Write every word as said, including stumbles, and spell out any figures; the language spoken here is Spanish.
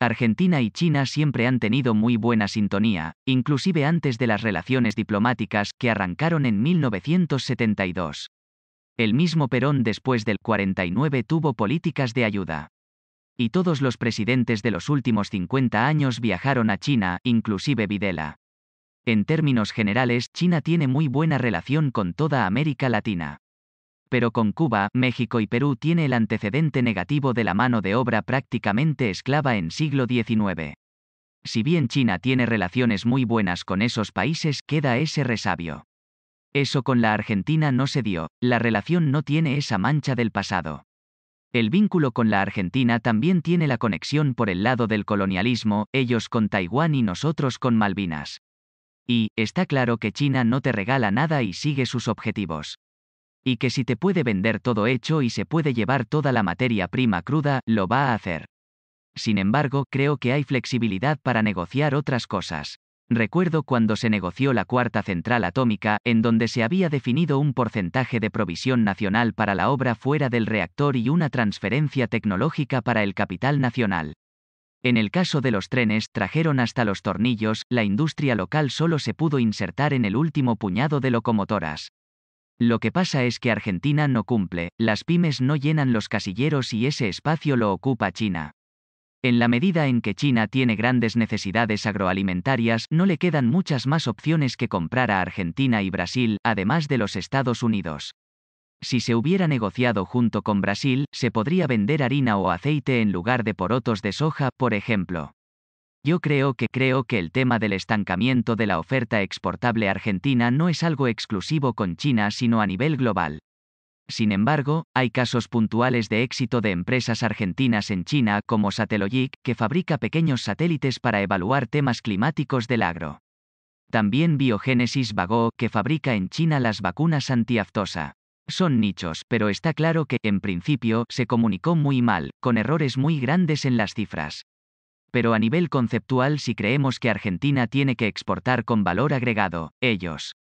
Argentina y China siempre han tenido muy buena sintonía, inclusive antes de las relaciones diplomáticas que arrancaron en mil novecientos setenta y dos. El mismo Perón después del cuarenta y nueve tuvo políticas de ayuda. Y todos los presidentes de los últimos cincuenta años viajaron a China, inclusive Videla. En términos generales, China tiene muy buena relación con toda América Latina. Pero con Cuba, México y Perú tiene el antecedente negativo de la mano de obra prácticamente esclava en siglo diecinueve. Si bien China tiene relaciones muy buenas con esos países, queda ese resabio. Eso con la Argentina no se dio, la relación no tiene esa mancha del pasado. El vínculo con la Argentina también tiene la conexión por el lado del colonialismo, ellos con Taiwán y nosotros con Malvinas. Y, está claro que China no te regala nada y sigue sus objetivos. Y que si te puede vender todo hecho y se puede llevar toda la materia prima cruda, lo va a hacer. Sin embargo, creo que hay flexibilidad para negociar otras cosas. Recuerdo cuando se negoció la cuarta central atómica, en donde se había definido un porcentaje de provisión nacional para la obra fuera del reactor y una transferencia tecnológica para el capital nacional. En el caso de los trenes, trajeron hasta los tornillos, la industria local solo se pudo insertar en el último puñado de locomotoras. Lo que pasa es que Argentina no cumple, las pymes no llenan los casilleros y ese espacio lo ocupa China. En la medida en que China tiene grandes necesidades agroalimentarias, no le quedan muchas más opciones que comprar a Argentina y Brasil, además de los Estados Unidos. Si se hubiera negociado junto con Brasil, se podría vender harina o aceite en lugar de porotos de soja, por ejemplo. Yo creo que creo que el tema del estancamiento de la oferta exportable argentina no es algo exclusivo con China sino a nivel global. Sin embargo, hay casos puntuales de éxito de empresas argentinas en China como Satellogic, que fabrica pequeños satélites para evaluar temas climáticos del agro. También Biogénesis Vago, que fabrica en China las vacunas antiaftosa. Son nichos, pero está claro que, en principio, se comunicó muy mal, con errores muy grandes en las cifras. Pero a nivel conceptual, si creemos que Argentina tiene que exportar con valor agregado, ellos